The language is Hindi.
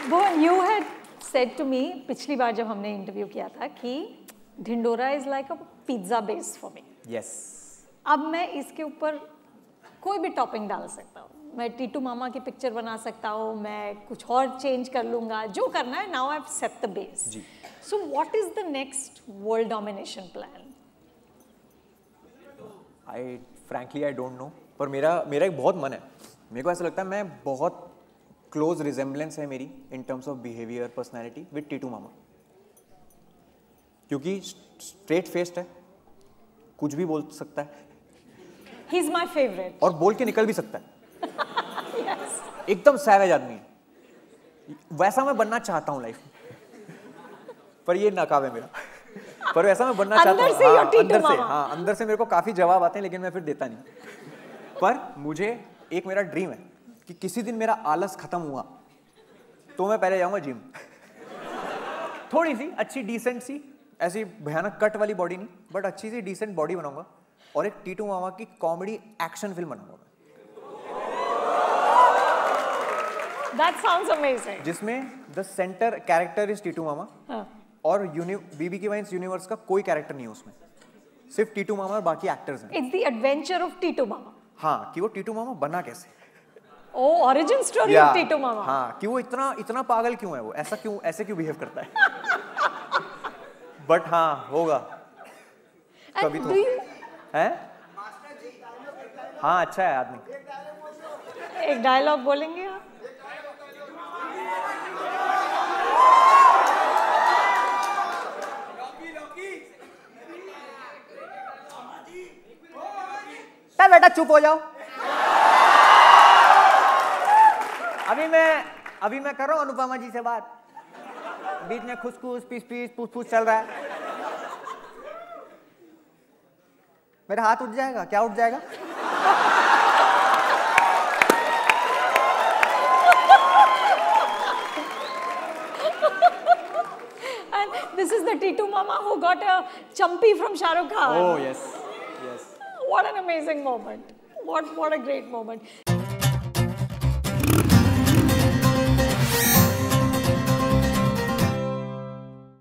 Bhuvan, you had said to me पिछली बार जब हमने इंटरव्यू किया था कि Dhindora is like a pizza base for me. Yes. अब मैं इसके ऊपर कोई भी टॉपिंग डाल सकता हूँ. मैं टीटू मामा की पिक्चर बना सकता हूँ, मैं कुछ और चेंज कर लूँगा, जो करना है. Now I've set the base. Ji. So what is the next world domination plan? Frankly I don't know. पर मेरा एक बहुत मन है. मेरे को ऐसा लगता है मैं बहुत क्लोज रिजेम्बलेंस है मेरी in terms of behaviour personality with Titu Mama, क्योंकि स्ट्रेट फेस्ड है, कुछ भी बोल सकता है. He is my favorite. और बोल के निकल भी सकता है. Yes. एकदम सैवेज आदमी है. वैसा मैं बनना चाहता हूँ लाइफ में, पर ये नाकाब है मेरा. पर वैसा मैं बनना चाहता हूँ. हाँ, अंदर से मेरे को काफी जवाब आते हैं, लेकिन मैं फिर देता नहीं. पर मुझे एक मेरा ड्रीम है कि किसी दिन मेरा आलस खत्म हुआ तो मैं पहले जाऊंगा जिम. थोड़ी सी अच्छी डिसेंट सी, ऐसी भयानक कट वाली बॉडी नहीं, बट अच्छी सी डिसेंट बॉडी बनाऊंगा और एक टीटू मामा की कॉमेडी एक्शन फिल्म बनाऊंगा. That sounds amazing. जिसमें the centre character is Titu Mama. हाँ. और बीबी की वाइन्स यूनिवर्स का कोई कैरेक्टर नहीं है उसमें, सिर्फ टीटू मामा और बाकी एक्टर्स हैं. It's the adventure of Titu Mama. हाँ, कि वो टीटू मामा बना कैसे. Oh, origin story of Titu Mama. हाँ, कि वो इतना पागल क्यों है, वो ऐसे क्यों बिहेव करता है. बट हाँ, होगा कभी तो. हैं? हाँ, अच्छा है आदमी. एक डायलॉग बोलेंगे आप? बेटा चुप हो जाओ. अभी मैं कर रहा हूं अनुपमा जी से बात, बीच में खुसखुस पीस पूछ चल रहा है. मेरा हाथ उठ जाएगा. क्या उठ जाएगा? And this is the Titu Mama who got a champi from Shah Rukh Khan. Oh yes. What an amazing moment. What a great moment.